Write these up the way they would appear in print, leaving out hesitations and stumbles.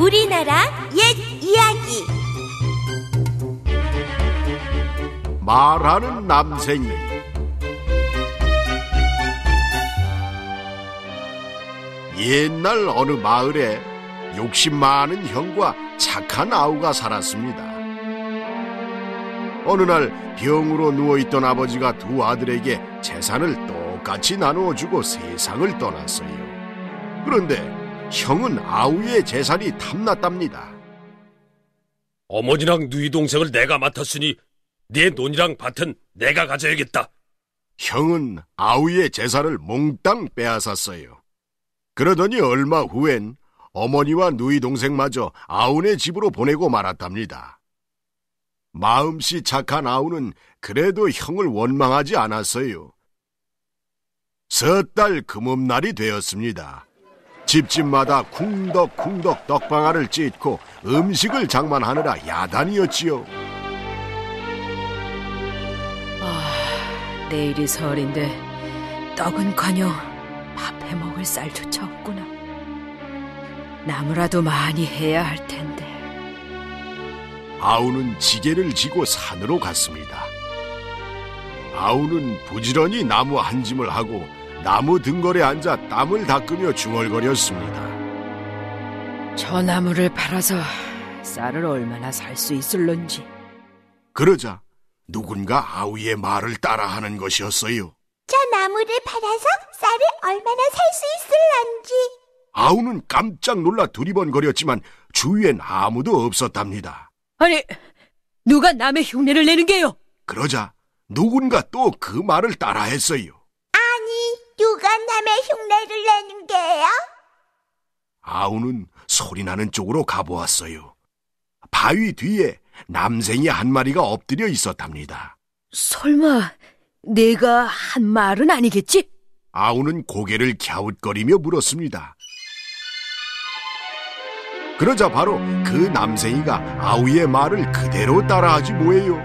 우리나라 옛 이야기. 말하는 남생이. 옛날 어느 마을에 욕심 많은 형과 착한 아우가 살았습니다. 어느 날 병으로 누워있던 아버지가 두 아들에게 재산을 똑같이 나누어주고 세상을 떠났어요. 그런데 형은 아우의 재산이 탐났답니다. 어머니랑 누이 동생을 내가 맡았으니 네 논이랑 밭은 내가 가져야겠다. 형은 아우의 재산을 몽땅 빼앗았어요. 그러더니 얼마 후엔 어머니와 누이 동생마저 아우네 집으로 보내고 말았답니다. 마음씨 착한 아우는 그래도 형을 원망하지 않았어요. 섣달 금음날이 되었습니다. 집집마다 쿵덕쿵덕 떡방아를 찢고 음식을 장만하느라 야단이었지요. 내일이 설인데 떡은커녕 밥 해먹을 쌀조차 없구나. 나무라도 많이 해야 할 텐데. 아우는 지게를 지고 산으로 갔습니다. 아우는 부지런히 나무 한 짐을 하고 나무 등걸에 앉아 땀을 닦으며 중얼거렸습니다. 저 나무를 팔아서 쌀을 얼마나 살 수 있을런지. 그러자 누군가 아우의 말을 따라하는 것이었어요. 저 나무를 팔아서 쌀을 얼마나 살 수 있을런지. 아우는 깜짝 놀라 두리번거렸지만 주위엔 아무도 없었답니다. 아니, 누가 남의 흉내를 내는 게요? 그러자 누군가 또 그 말을 따라했어요. 아니, 누가 남의 흉내를 내는 게요? 아우는 소리나는 쪽으로 가보았어요. 바위 뒤에 남생이 한 마리가 엎드려 있었답니다. 설마 내가 한 말은 아니겠지? 아우는 고개를 갸웃거리며 물었습니다. 그러자 바로 그 남생이가 아우의 말을 그대로 따라하지 뭐예요.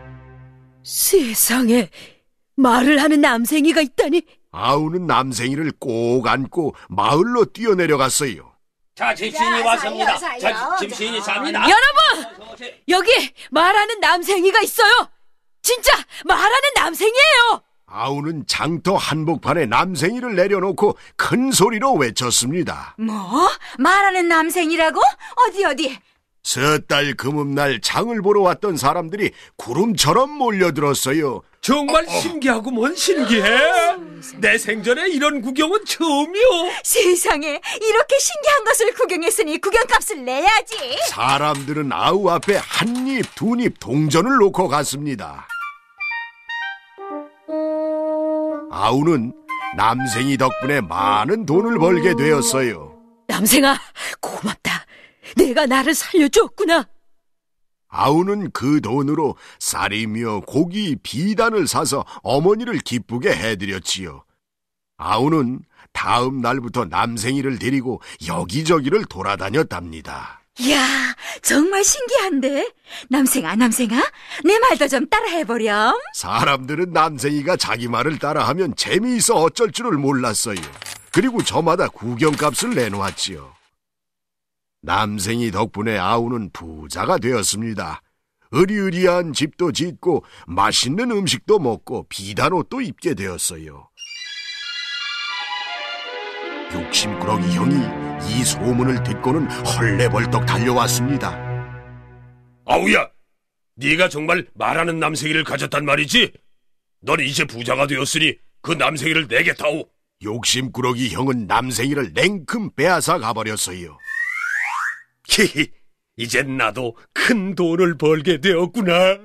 세상에, 말을 하는 남생이가 있다니. 아우는 남생이를 꼭 안고 마을로 뛰어내려갔어요. 자, 집시인이 왔습니다. 자, 집시인이 잡니다. 여러분! 여기 말하는 남생이가 있어요! 진짜 말하는 남생이에요! 아우는 장터 한복판에 남생이를 내려놓고 큰 소리로 외쳤습니다. 뭐? 말하는 남생이라고? 어디? 섣달 금음날 장을 보러 왔던 사람들이 구름처럼 몰려들었어요. 정말 신기하고 뭔 신기해. 내 생전에 이런 구경은 처음이요. 세상에, 이렇게 신기한 것을 구경했으니 구경값을 내야지. 사람들은 아우 앞에 한 입, 두 입 동전을 놓고 갔습니다. 아우는 남생이 덕분에 많은 돈을 벌게 되었어요. 남생아, 고맙다. 내가 나를 살려줬구나. 아우는 그 돈으로 쌀이며 고기, 비단을 사서 어머니를 기쁘게 해드렸지요. 아우는 다음 날부터 남생이를 데리고 여기저기를 돌아다녔답니다. 이야, 정말 신기한데? 남생아, 내 말도 좀 따라해보렴. 사람들은 남생이가 자기 말을 따라하면 재미있어 어쩔 줄을 몰랐어요. 그리고 저마다 구경값을 내놓았지요. 남생이 덕분에 아우는 부자가 되었습니다. 으리으리한 집도 짓고 맛있는 음식도 먹고 비단 옷도 입게 되었어요. 욕심꾸러기 형이 이 소문을 듣고는 헐레벌떡 달려왔습니다. 아우야, 네가 정말 말하는 남생이를 가졌단 말이지? 넌 이제 부자가 되었으니 그 남생이를 내겠다오. 욕심꾸러기 형은 남생이를 냉큼 빼앗아 가버렸어요. 히히, 이젠 나도 큰 돈을 벌게 되었구나.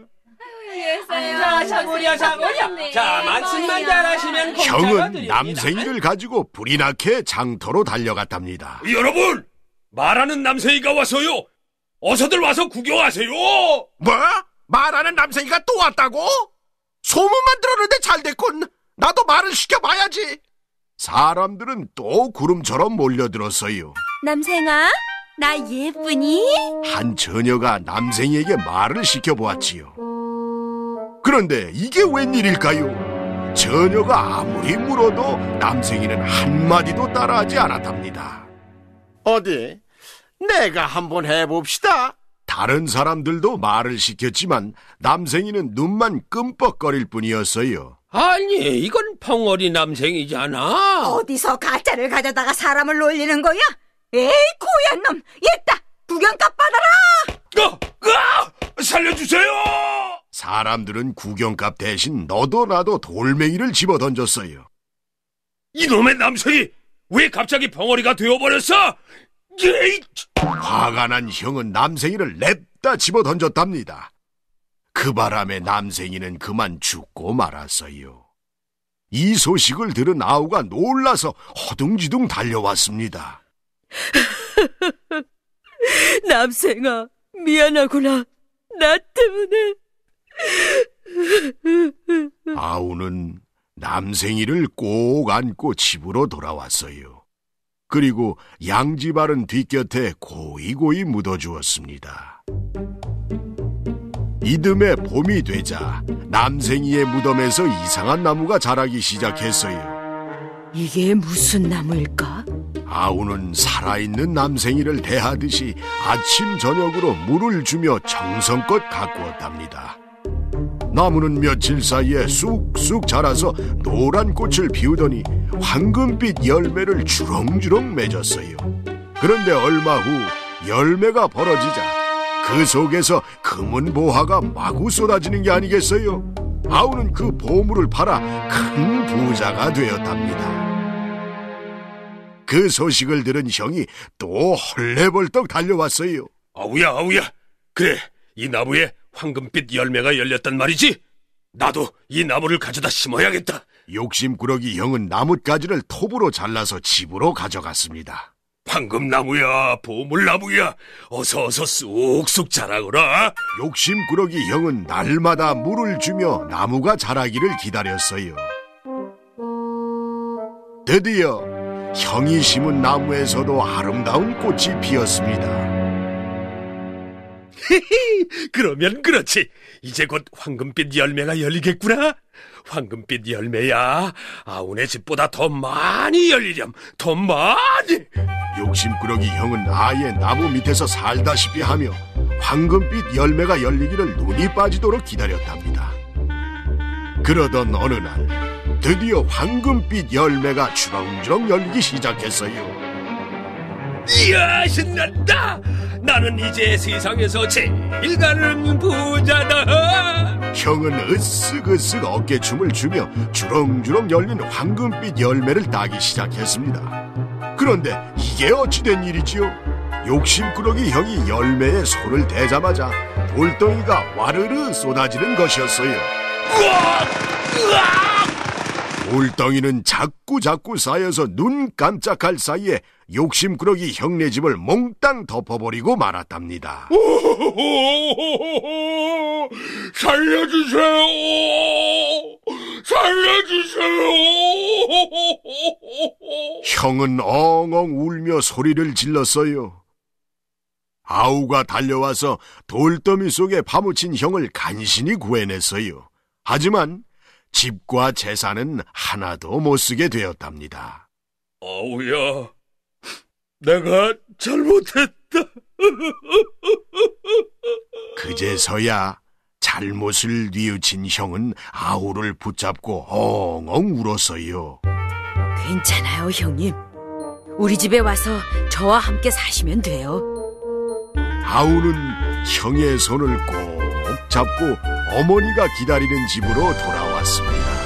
자, 말씀만 잘하시면 형은 남생이를 가지고 불이 나게 장터로 달려갔답니다. 여러분, 말하는 남생이가 왔어요. 어서들 와서 구경하세요. 뭐? 말하는 남생이가 또 왔다고? 소문만 들었는데 잘 됐군. 나도 말을 시켜봐야지. 사람들은 또 구름처럼 몰려들었어요. 남생아, 나 예쁘니? 한 처녀가 남생이에게 말을 시켜보았지요. 그런데 이게 웬일일까요? 처녀가 아무리 물어도 남생이는 한마디도 따라하지 않았답니다. 어디? 내가 한번 해봅시다. 다른 사람들도 말을 시켰지만 남생이는 눈만 끔뻑거릴 뿐이었어요. 아니, 이건 펑어리 남생이잖아. 어디서 가짜를 가져다가 사람을 놀리는 거야? 에이, 고얀 놈! 얘다! 구경값 받아라! 살려주세요! 사람들은 구경값 대신 너도 나도 돌멩이를 집어던졌어요. 이놈의 남생이 왜 갑자기 벙어리가 되어버렸어? 에이! 화가 난 형은 남생이를 냅다 집어던졌답니다. 그 바람에 남생이는 그만 죽고 말았어요. 이 소식을 들은 아우가 놀라서 허둥지둥 달려왔습니다. 남생아, 미안하구나. 나 때문에. 아우는 남생이를 꼭 안고 집으로 돌아왔어요. 그리고 양지바른 뒷곁에 고이고이 묻어주었습니다. 이듬해 봄이 되자 남생이의 무덤에서 이상한 나무가 자라기 시작했어요. 이게 무슨 나무일까? 아우는 살아있는 남생이를 대하듯이 아침 저녁으로 물을 주며 정성껏 가꾸었답니다. 나무는 며칠 사이에 쑥쑥 자라서 노란 꽃을 피우더니 황금빛 열매를 주렁주렁 맺었어요. 그런데 얼마 후 열매가 벌어지자 그 속에서 금은 보화가 마구 쏟아지는 게 아니겠어요? 아우는 그 보물을 팔아 큰 부자가 되었답니다. 그 소식을 들은 형이 또 헐레벌떡 달려왔어요. 아우야. 그래, 이 나무에 황금빛 열매가 열렸단 말이지? 나도 이 나무를 가져다 심어야겠다. 욕심꾸러기 형은 나뭇가지를 톱으로 잘라서 집으로 가져갔습니다. 황금나무야, 보물나무야, 어서 쑥쑥 자라거라. 욕심꾸러기 형은 날마다 물을 주며 나무가 자라기를 기다렸어요. 드디어 형이 심은 나무에서도 아름다운 꽃이 피었습니다. 그러면 그렇지. 이제 곧 황금빛 열매가 열리겠구나. 황금빛 열매야, 아우네 집보다 더 많이 열리렴. 더 많이. 욕심꾸러기 형은 아예 나무 밑에서 살다시피 하며 황금빛 열매가 열리기를 눈이 빠지도록 기다렸답니다. 그러던 어느 날 드디어 황금빛 열매가 주렁주렁 열리기 시작했어요. 이야, 신난다. 나는 이제 세상에서 제일 가는 부자다. 형은 으쓱으쓱 어깨춤을 추며 주렁주렁 열린 황금빛 열매를 따기 시작했습니다. 그런데 이게 어찌된 일이지요? 욕심꾸러기 형이 열매에 손을 대자마자 돌덩이가 와르르 쏟아지는 것이었어요. 돌덩이는 자꾸 쌓여서 눈 깜짝할 사이에 욕심꾸러기 형네 집을 몽땅 덮어버리고 말았답니다. 살려주세요. 형은 엉엉 울며 소리를 질렀어요. 아우가 달려와서 돌더미 속에 파묻힌 형을 간신히 구해냈어요. 하지만 집과 재산은 하나도 못 쓰게 되었답니다. 아우야, 내가 잘못했다. 그제서야 잘못을 뉘우친 형은 아우를 붙잡고 엉엉 울었어요. 괜찮아요, 형님. 우리 집에 와서 저와 함께 사시면 돼요. 아우는 형의 손을 꼭 잡고 어머니가 기다리는 집으로 돌아왔습니다.